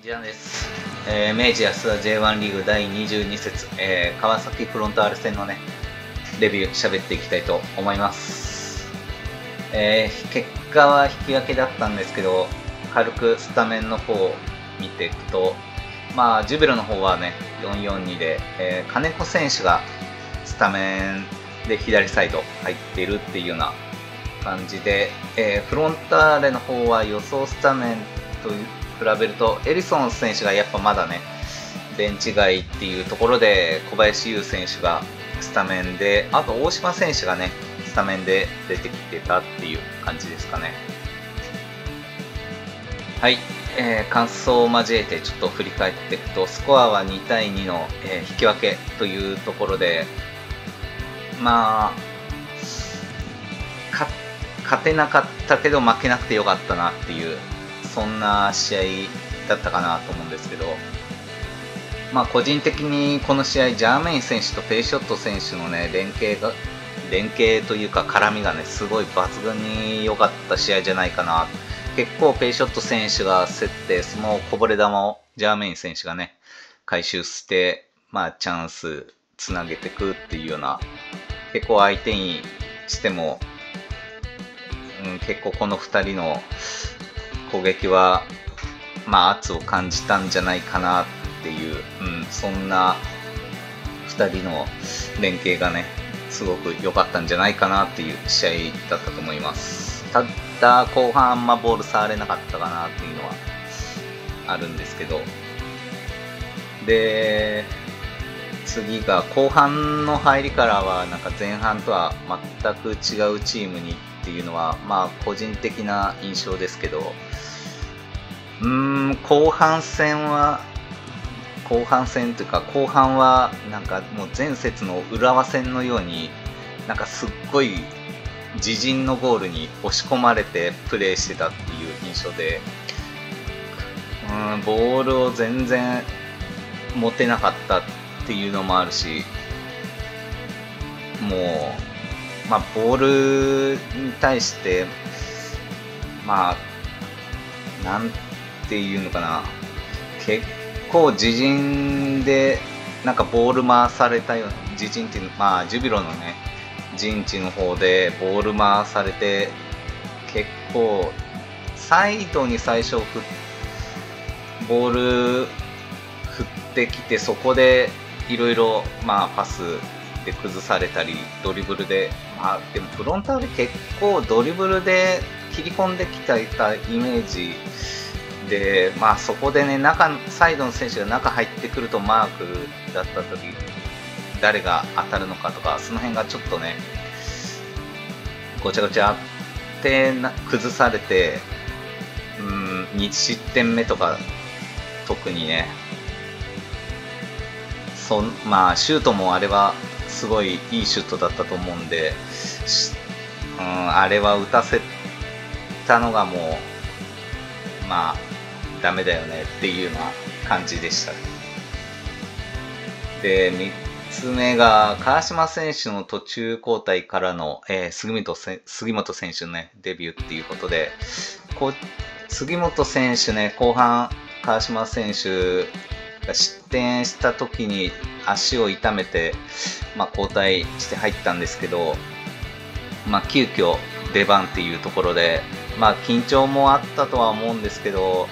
ジャンです。明治安田 J1 リーグ第22節、川崎フロンターレ戦のね、レビュー喋っていきたいと思います。結果は引き分けだったんですけど、軽くスタメンの方を見ていくと、ジュビロの方はね、4-4-2で、金子選手がスタメンで左サイド入っているっていうような感じで、フロンターレの方は予想スタメンと比べるとエリソン選手がやっぱまだねベンチ外っていうところで、小林悠選手がスタメンで、あと大島選手がねスタメンで出てきてたっていう感じですかね。はい、感想を交えてちょっと振り返っていくと、スコアは2対2の、引き分けというところで、勝てなかったけど負けなくてよかったなっていう、そんな試合だったかなと思うんですけど、個人的にこの試合、ジャーメイン選手とペイショット選手のね連携というか絡みがねすごい抜群に良かった試合じゃないかな。結構ペイショット選手が競って、そのこぼれ球をジャーメイン選手がね回収して、チャンスつなげていくっていうような、結構相手にしても、結構この2人の攻撃は圧を感じたんじゃないかなっていう、そんな2人の連携がねすごく良かったんじゃないかなっていう試合だったと思います。ただ後半ボール触れなかったかなっていうのはあるんですけど、で次が後半の入りからはなんか前半とは全く違うチームにっていうのは個人的な印象ですけど、後半というか後半はなんかもう前節の浦和戦のようになんかすっごい自陣のゴールに押し込まれてプレーしてたっていう印象で、ボールを全然持てなかったっていうのもあるし、もうボールに対してなんていうのかな、結構自陣でなんかボール回されたような、自陣っていうのジュビロのね陣地の方でボール回されて、結構サイドに最初ボール振ってきて、そこでいろいろパスで崩されたりドリブルで、でもフロンターレ結構ドリブルで切り込んできたイメージで、そこでねサイドの選手が中入ってくるとマークだった時誰が当たるのかとか、その辺がちょっとねごちゃごちゃって崩されて、2失点目とか特にね、シュートもあれはすごいいいシュートだったと思うんで、あれは打たせたのがもうダメだよねっていうような感じでした。で3つ目が川島選手の途中交代からの、杉本選手のねデビューっていうことで、杉本選手ね後半川島選手が失点した時に足を痛めて、交代して入ったんですけど、急遽出番っていうところで、緊張もあったとは思うんですけど、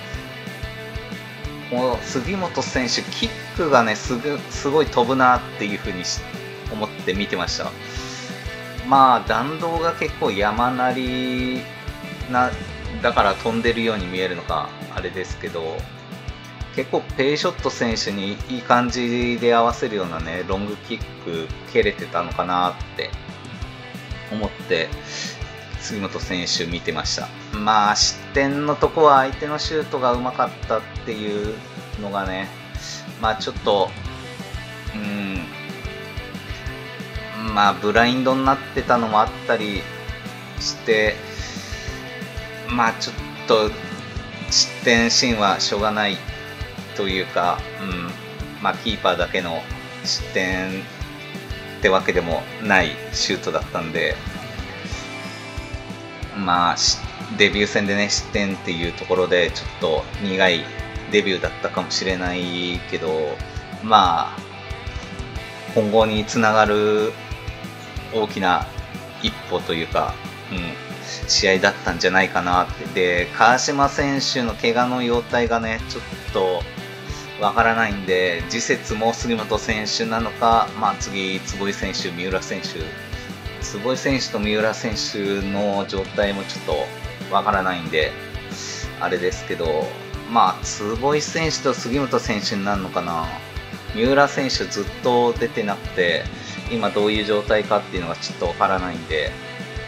杉本選手キックがねすごい飛ぶなっていう風に思って見てました。弾道が結構山なりだから飛んでるように見えるのかあれですけど、結構ペイショット選手にいい感じで合わせるようなねロングキック蹴れてたのかなって思って杉本選手見てました。失点のとこは相手のシュートがうまかったっていうのがね、ちょっとブラインドになってたのもあったりして、ちょっと失点シーンはしょうがないというか、キーパーだけの失点ってわけでもないシュートだったんで、デビュー戦でね失点っていうところでちょっと苦いデビューだったかもしれないけど、まあ今後につながる大きな一歩というか、試合だったんじゃないかなって。で、川島選手の怪我の容体がね、ちょっとわからないんで、次節も杉本選手なのか、次、坪井選手、三浦選手、坪井選手と三浦選手の状態もちょっとわからないんで、あれですけど、坪井選手と杉本選手になるのかな。三浦選手ずっと出てなくて、今どういう状態かっていうのがちょっとわからないんで、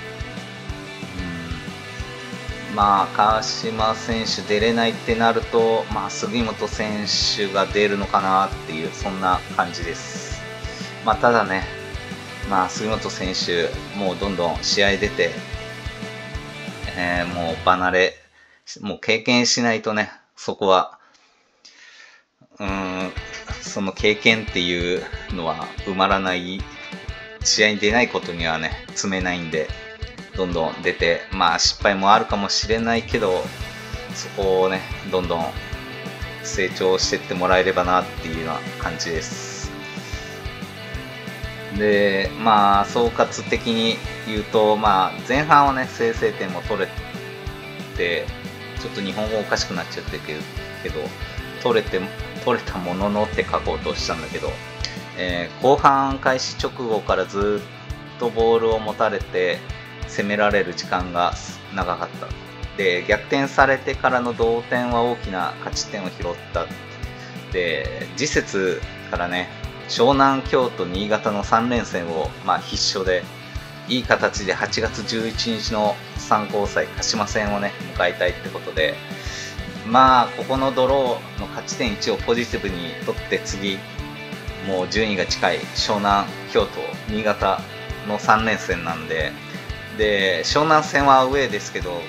川島選手出れないってなると、杉本選手が出るのかなっていう、そんな感じです。ただね、杉本選手、もうどんどん試合出て、もう離れ、もう経験しないとね、そこは、その経験っていうのは埋まらない、試合に出ないことにはね、積めないんで、どんどん出て、失敗もあるかもしれないけど、そこをね、どんどん成長していってもらえればなっていうような感じです。で、総括的に言うと、前半はね、先制点も取れて、ちょっと日本語おかしくなっちゃってるけど、取れたもののって書こうとしたんだけど、後半開始直後からずっとボールを持たれて攻められる時間が長かった。で、逆転されてからの同点は大きな勝ち点を拾った。で、次節からね、湘南、京都、新潟の3連戦を、必勝でいい形で8月11日の3高祭鹿島戦をね迎えたいってことで、ここのドローの勝ち点1をポジティブに取って、次もう順位が近い湘南、京都、新潟の3連戦なんで、湘南戦はアウェーですけど、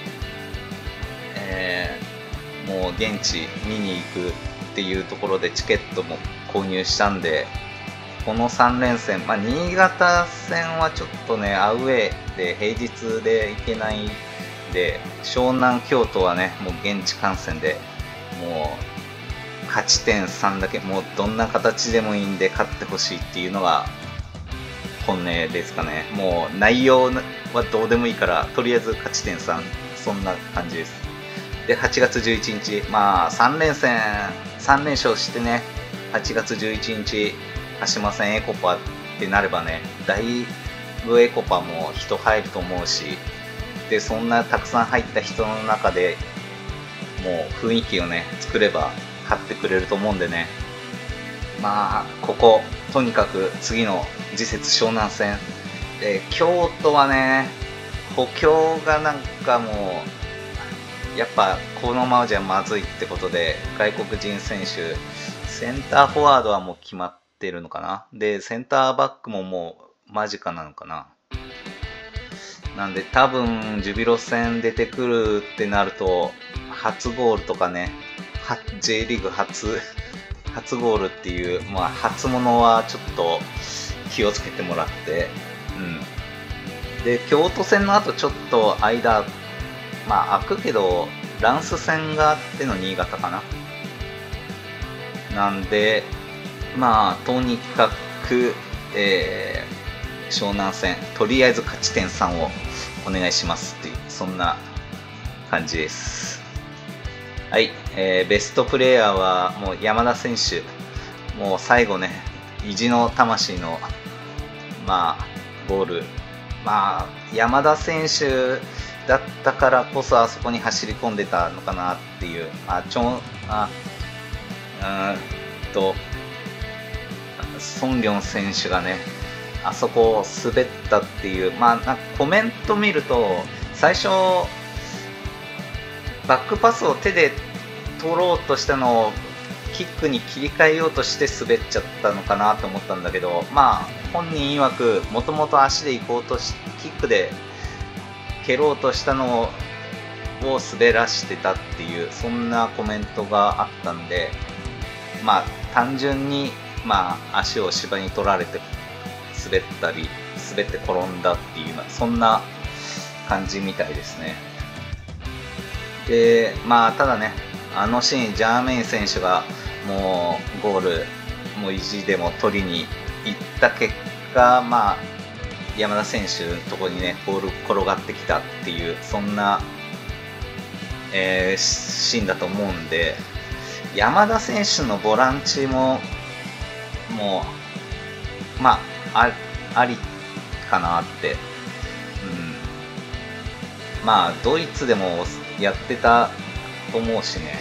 もう現地見に行くっていうところでチケットも購入したんで、この3連戦、新潟戦はちょっとねアウェーで平日で行けないんで、湘南、京都はねもう現地観戦でもう勝ち点3だけ、もうどんな形でもいいんで勝ってほしいっていうのが本音ですかね。もう内容はどうでもいいから、とりあえず勝ち点3、そんな感じです。で、8月11日、3連戦、3連勝してね、8月11日、鹿島戦エコパってなればね、だいぶエコパも人入ると思うし、で、そんなたくさん入った人の中でもう雰囲気をね、作れば勝ってくれると思うんでね、ここ、とにかく次の次節湘南戦で、京都はね補強がなんかもうやっぱこのままじゃまずいってことで、外国人選手センターフォワードはもう決まってるのかな。でセンターバックももう間近なのかな。なんで多分ジュビロ戦出てくるってなると初ゴールとかね、J リーグ初ゴールっていう、初物はちょっと気をつけてもらって、で京都戦の後ちょっと間空くけどランス戦があっての新潟かな。なんでとにかく、湘南戦とりあえず勝ち点3をお願いしますっていう、そんな感じです。はい、ベストプレーヤーはもう山田選手、もう最後ね意地の魂のゴール、山田選手だったからこそあそこに走り込んでたのかなっていう、ソンリョン選手がねあそこを滑ったっていう、コメント見ると最初バックパスを手で取ろうとしたのをキックに切り替えようとして滑っちゃったのかなと思ったんだけど、本人曰くもともと足で行こうとしキックで蹴ろうとしたのを滑らしてたっていう、そんなコメントがあったんで、単純に足を芝に取られて滑って転んだっていう、そんな感じみたいですね。でただねあのシーン、ジャーメイン選手がもうゴールもう意地でも取りに行った結果、まあ、山田選手のところにねボール転がってきたっていう、そんな、シーンだと思うんで、山田選手のボランチももうまあありかなって、まあドイツでもやってたと思うしね。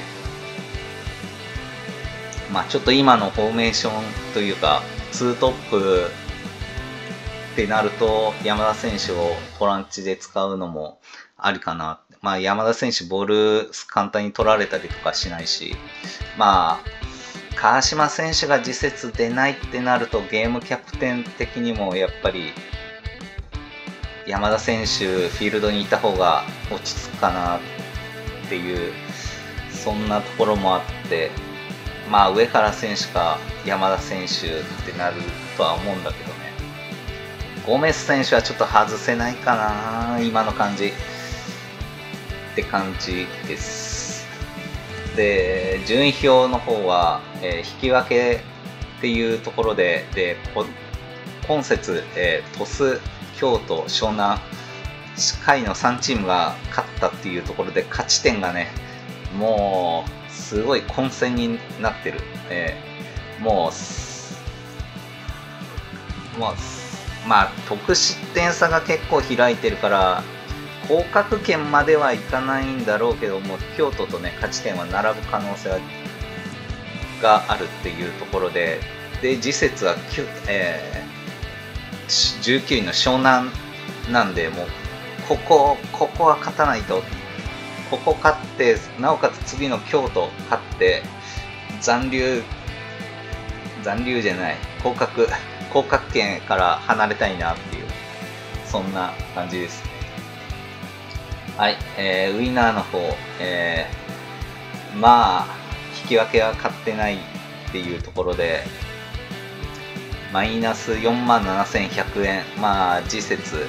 まあちょっと今のフォーメーションというか2トップってなると山田選手をボランチで使うのもありかな。まあ山田選手ボール簡単に取られたりとかしないし、まあ川島選手が次節出ないってなるとゲームキャプテン的にもやっぱり山田選手フィールドにいた方が落ち着くかなっていう、そんなところもあって、まあ上原選手か山田選手ってなるとは思うんだけどね。ゴメス選手はちょっと外せないかな、今の感じって感じです。で、順位表の方は、引き分けっていうところで、今節、鳥栖、京都、湘南、下位の3チームが勝ったっていうところで勝ち点がね、もうすごい混戦になってる。もうまあ得失点差が結構開いてるから降格圏まではいかないんだろうけども、京都とね勝ち点は並ぶ可能性があるっていうところで、次節は19位の湘南なんで、もうここは勝たないと、ここ勝ってなおかつ次の京都勝って残留じゃない降格圏から離れたいなっていう、そんな感じですね。はい、ウィナーの方、まあ引き分けは勝ってないっていうところでマイナス47,100円、まあ次節、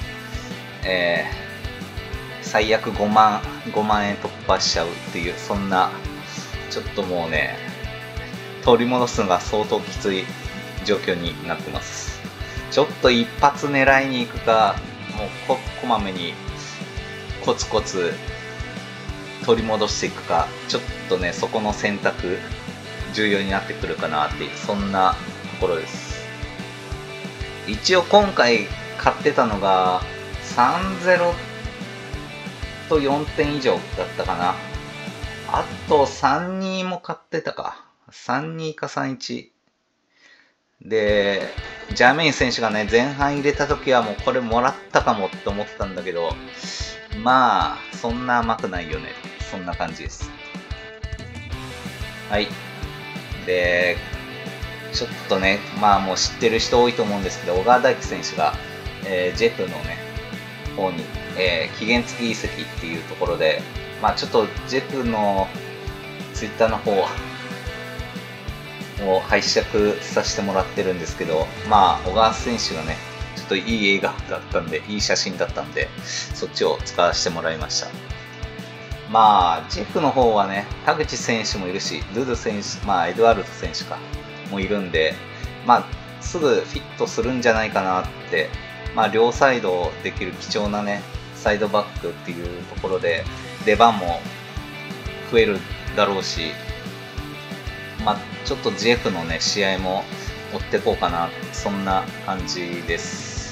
最悪5万円突破しちゃうっていう、そんなちょっともうね取り戻すのが相当きつい状況になってます。ちょっと一発狙いに行くか、もうこまめにコツコツ取り戻していくか、ちょっとねそこの選択重要になってくるかなっていう、そんなところです。一応今回買ってたのが 3-0 と4点以上だったかな。あと 3-2 も買ってたか、3-2 か 3-1 で、ジャーメイン選手がね前半入れた時はもうこれもらったかもって思ってたんだけど、まあそんな甘くないよね、そんな感じです。はい。でちょっとね、まあもう知ってる人多いと思うんですけど、小川大輝選手が、ジェフのね方に、期限付き移籍っていうところで、まあちょっとジェフのツイッターの方を拝借させてもらってるんですけど、まあ小川選手がねちょっといい笑顔だったんで、いい写真だったんで、そっちを使わせてもらいました。まあジェフの方はね田口選手もいるし、ドゥドゥ選手、まあエドワルド選手かもいるんで、まあすぐフィットするんじゃないかなって、まあ両サイドできる貴重なねサイドバックっていうところで出番も増えるだろうし、まあちょっと GF のね試合も追っていこうかな、そんな感じです。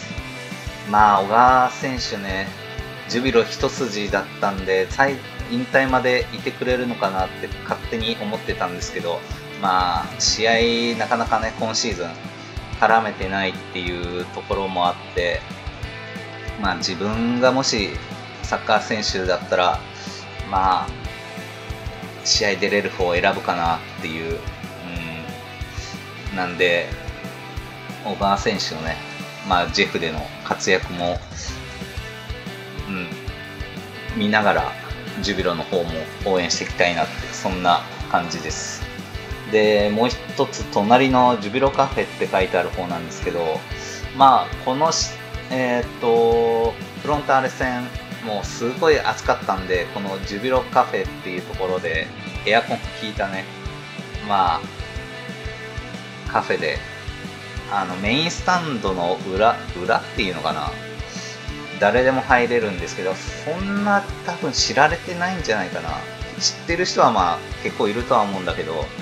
まあ小川選手ねジュビロ一筋だったんで引退までいてくれるのかなって勝手に思ってたんですけど、まあ試合なかなかね今シーズン絡めてないっていうところもあって、まあ自分がもしサッカー選手だったらまあ試合出れる方を選ぶかなっていう、なんで小川選手のね、まあジェフでの活躍も、見ながらジュビロの方も応援していきたいなって、そんな感じです。でもう一つ隣のジュビロカフェって書いてある方なんですけど、まあこのフロンターレ戦もうすごい暑かったんで、このジュビロカフェっていうところでエアコン効いたね、まあカフェでメインスタンドの裏っていうのかな、誰でも入れるんですけど、そんな多分知られてないんじゃないかな。知ってる人はまあ結構いるとは思うんだけど、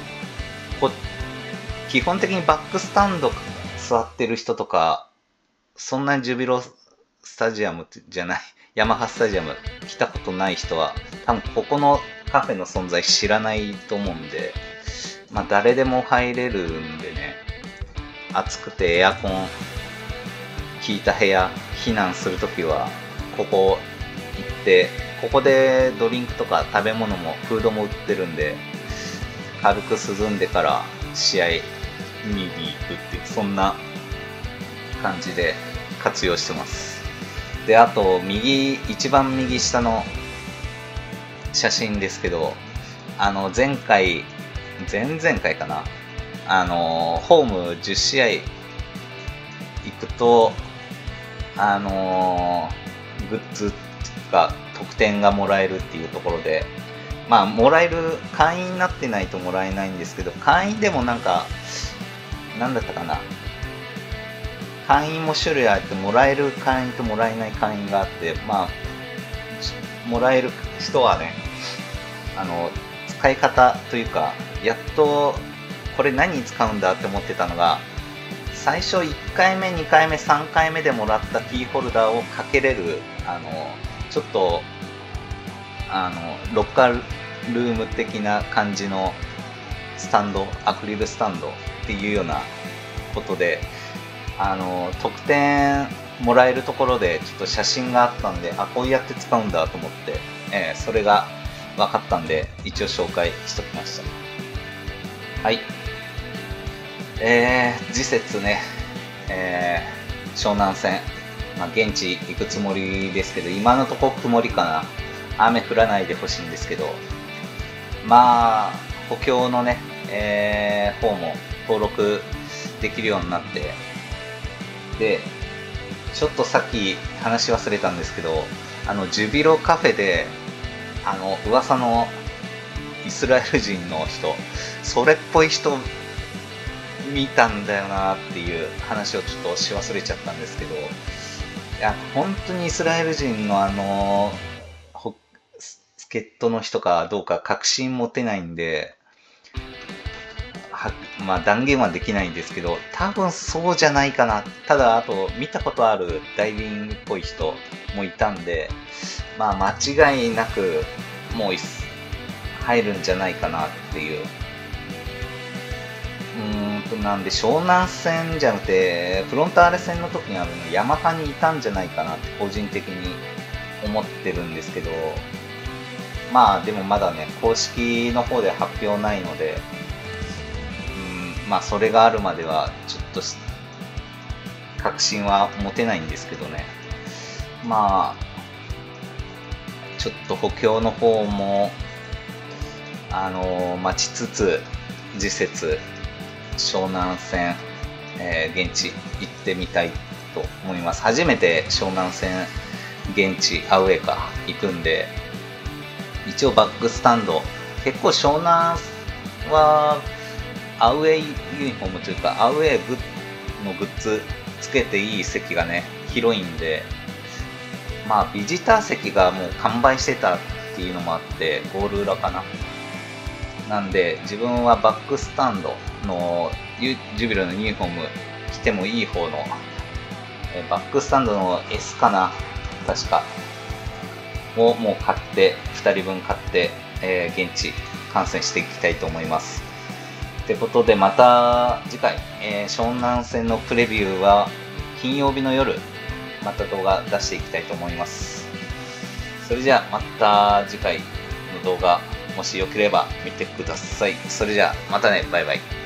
基本的にバックスタンド座ってる人とか、そんなにジュビロスタジアムじゃない、ヤマハスタジアム来たことない人は、多分ここのカフェの存在知らないと思うんで、まあ誰でも入れるんでね、暑くてエアコン効いた部屋、避難するときは、ここ行って、ここでドリンクとか食べ物も、フードも売ってるんで、軽く涼んでから試合見に行くっていう、そんな感じで活用してます。で、あと、一番右下の写真ですけど、前々回かな、ホーム10試合行くと、グッズが特典がもらえるっていうところで、まあもらえる、会員になってないともらえないんですけど、会員でもなんだったかな、会員も種類あって、もらえる会員ともらえない会員があって、まあもらえる人はね、使い方というか、やっとこれ何に使うんだって思ってたのが、最初1回目2回目3回目でもらったキーホルダーをかけれる、ちょっとロッカールーム的な感じのスタンド、アクリルスタンドっていうようなことで、特典もらえるところでちょっと写真があったんで、こうやって使うんだと思って、それが分かったんで一応紹介しときました。はい、次節ね、湘南戦、まあ、現地行くつもりですけど、今のところ曇りかな、雨降らないでほしいんですけど、まあ補強のね、方も登録できるようになって、でちょっとさっき話し忘れたんですけど、ジュビロカフェで噂のイスラエル人の人、それっぽい人見たんだよなっていう話をちょっとし忘れちゃったんですけど、いや本当にイスラエル人の助っ人の人かどうか確信持てないんで、まあ断言はできないんですけど、多分そうじゃないかな。ただあと見たことある代理人っぽい人もいたんで、まあ間違いなくもう入るんじゃないかなっていう。なんで湘南戦じゃなくてフロンターレ戦の時にヤマハにいたんじゃないかなって個人的に思ってるんですけど、まあでもまだね公式の方で発表ないので、まあそれがあるまではちょっと確信は持てないんですけどね。まあちょっと補強の方も待ちつつ、次節湘南戦、現地行ってみたいと思います。初めて湘南戦現地アウェーか行くんで、一応バックスタンド、結構湘南はアウェーユニフォームというかアウェーのグッズつけていい席がね広いんで、まあビジター席がもう完売してたっていうのもあって、ゴール裏かな、なんで自分はバックスタンドのジュビロのユニフォーム着てもいい方のバックスタンドの S かな確かをもう買って、2人分買って、現地観戦していきたいと思います。ってことでまた次回、湘南戦のプレビューは金曜日の夜また動画出していきたいと思います。それじゃあまた次回の動画もしよければ見てください。それじゃあまたね、バイバイ。